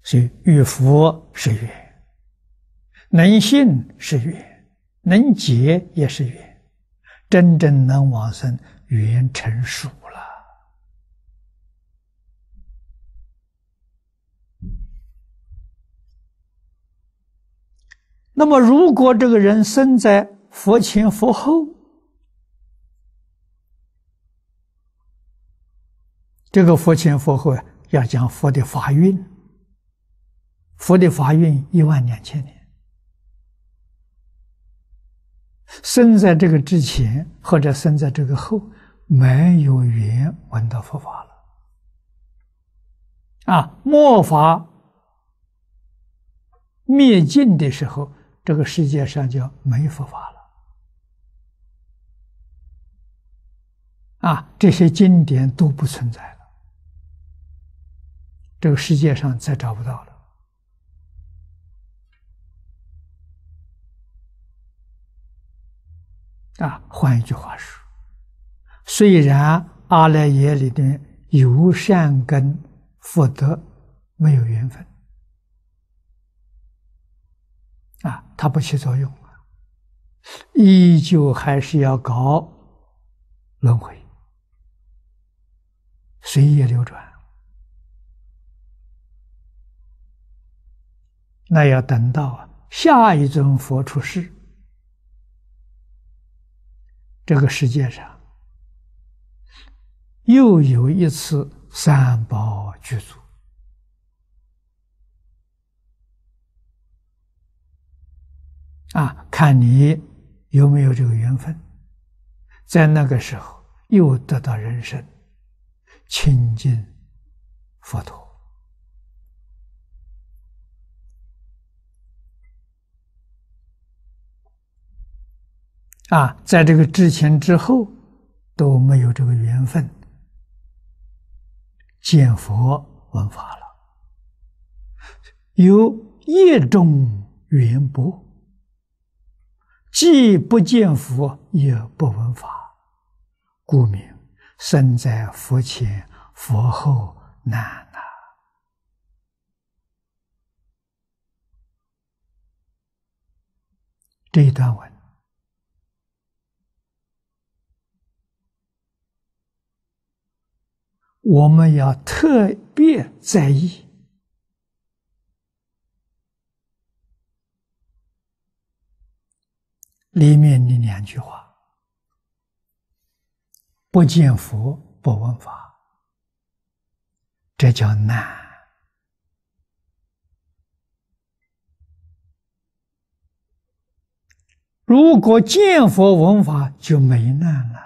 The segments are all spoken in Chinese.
所以与佛是缘，能信是缘，能解也是缘，真正能往生，缘成熟了。那么，如果这个人生在佛前佛后，这个佛前佛后要讲佛的法运，佛的法运12000年，生在这个之前或者生在这个后，没有缘闻到佛法了。末法灭尽的时候，这个世界上就没佛法了。这些经典都不存在了，这个世界上再找不到了。换一句话说，虽然阿赖耶里的有善根福德没有缘分，它不起作用，依旧还是要搞轮回，随业流转。那要等到下一尊佛出世，这个世界上又有一次三宝具足，看你有没有这个缘分，在那个时候又得到人生亲近佛陀。在这个之前之后都没有这个缘分见佛闻法了，有业重缘薄，既不见佛也不闻法，故名生在佛前佛后难。这一段文我们要特别在意里面的2句话：不见佛不闻法，这叫难。如果见佛闻法就没难了。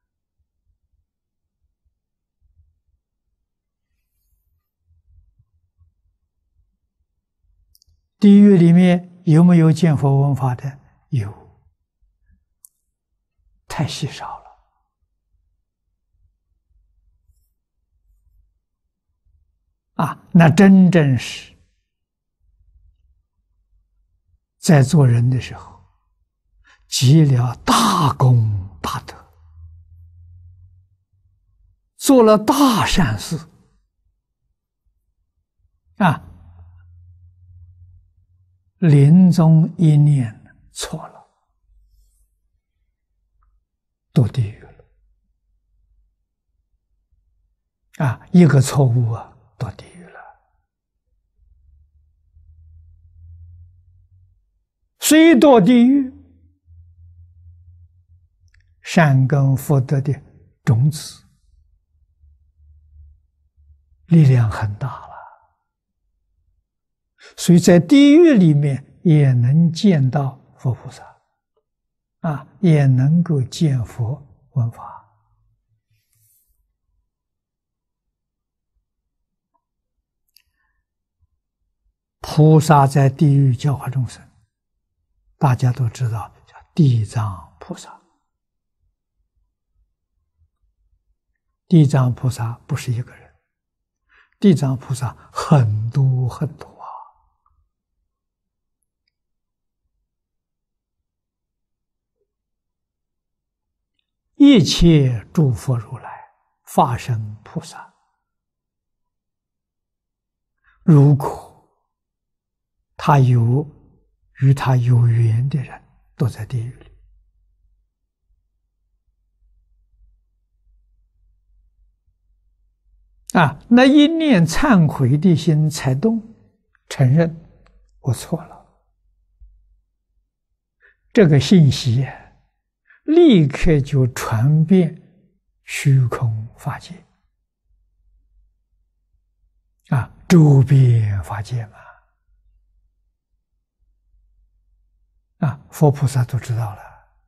地狱里面有没有见佛闻法的？有，太稀少了。那真正是在做人的时候，积了大功大德，做了大善事，临终一念错了，堕地狱了。一个错误堕地狱了。虽堕地狱，善根福德的种子力量很大了，所以在地狱里面也能见到佛菩萨，也能够见佛闻法。菩萨在地狱教化众生，大家都知道叫地藏菩萨。地藏菩萨不是一个人，地藏菩萨很多很多一切诸佛如来法身菩萨，如果他有与他有缘的人都在地狱里。那一念忏悔的心才动，承认我错了。这个信息立刻就传遍虚空法界，周边法界嘛，佛菩萨都知道了，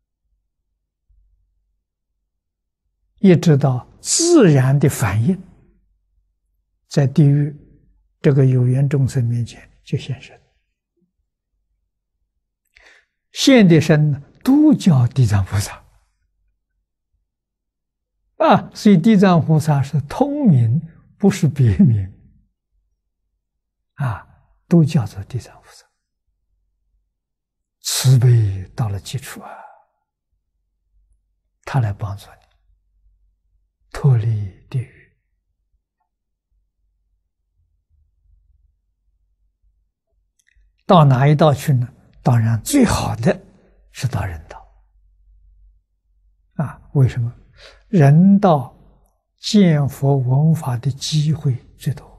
一直到自然的反应，在地狱这个有缘众生面前就现身，现的身都叫地藏菩萨所以地藏菩萨是通名，不是别名都叫做地藏菩萨，慈悲到了基础他来帮助你脱离地狱。到哪一道去呢？当然最好的是到人道为什么？人道见佛闻法的机会最多，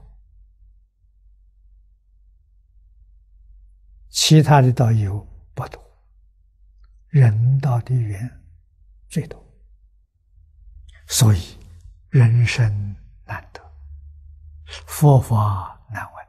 其他的道有不多，人道的缘最多，所以人生难得，佛法难闻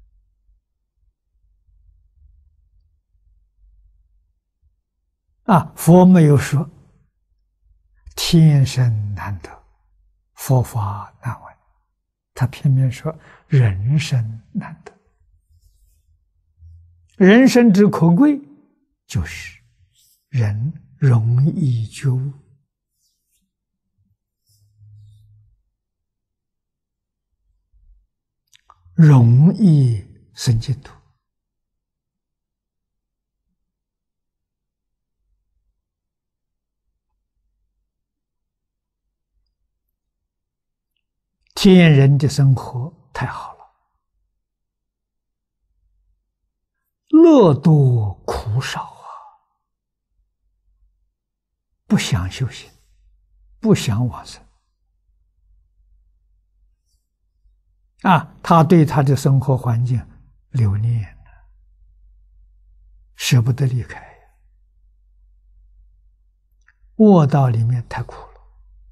佛没有说天生难得，佛法难闻，他偏偏说人生难得。人生之可贵，就是人容易觉悟，容易生净土。天人的生活太好了，乐多苦少不想修行，不想往生他对他的生活环境留恋舍不得离开，卧道里面太苦了，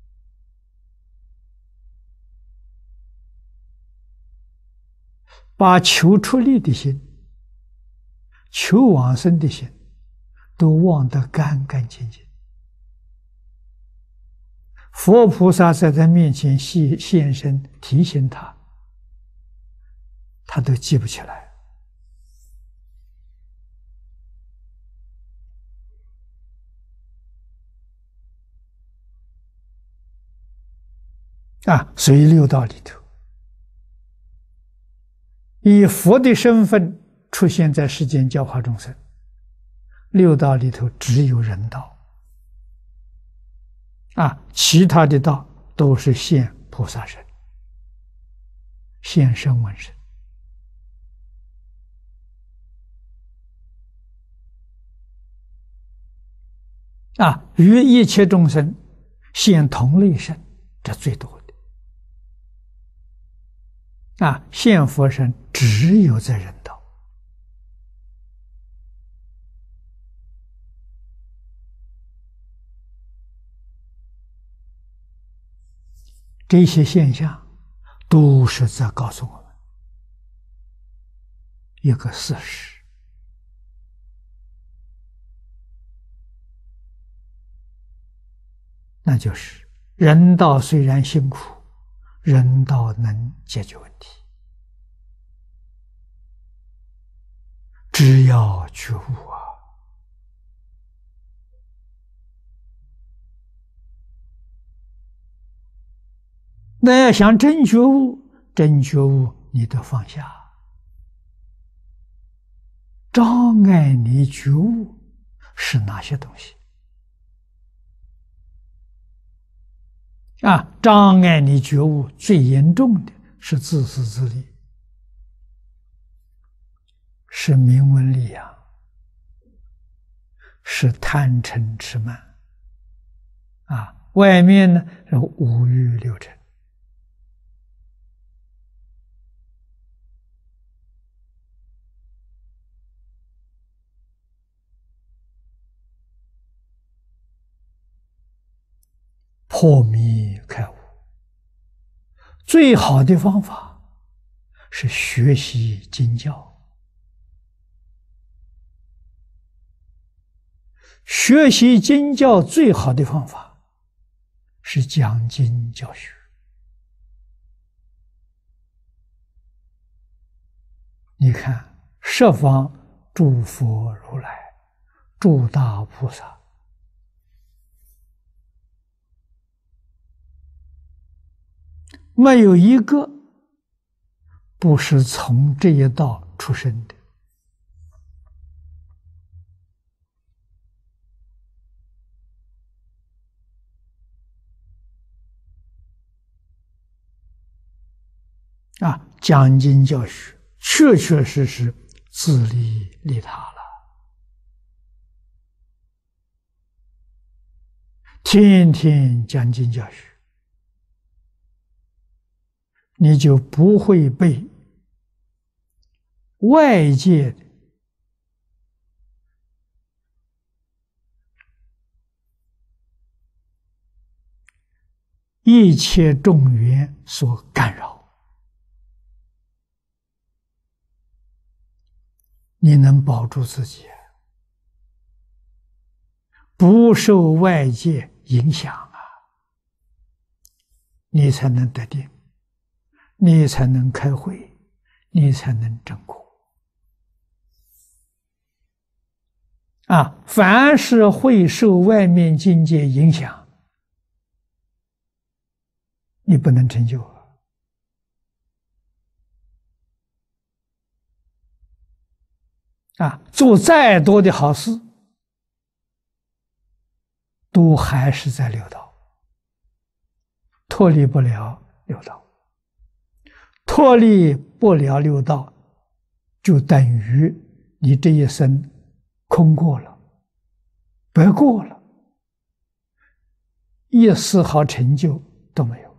把求出离的心、求往生的心都忘得干干净净。佛菩萨在他面前现身提醒他，他都记不起来所以六道里头，以佛的身份出现在世间教化众生，六道里头只有人道其他的道都是现菩萨身、现声闻身与一切众生现同类身，这最多的现佛身只有在人道。这些现象都是在告诉我们一个事实，那就是人道虽然辛苦，人道能解决问题，只要觉悟那要想真觉悟，真觉悟你得放下，障碍你觉悟是哪些东西障碍你觉悟最严重的是自私自利， 是名闻利养，是贪嗔痴慢啊。外面呢是五欲六尘。破迷开悟，最好的方法是学习经教。学习经教最好的方法是讲经教学。你看，十方诸佛如来、诸大菩萨，没有一个不是从这一道出生的。讲经教学，确确实实自利利他了。天天讲经教学，你就不会被外界的一切众缘所干扰。你能保住自己，不受外界影响啊，你才能得定，你才能开慧，你才能证果。凡是会受外面境界影响，你不能成就。做再多的好事，都还是在六道，脱离不了六道。脱离不了六道，就等于你这一生空过了，白过了，一丝毫成就都没有。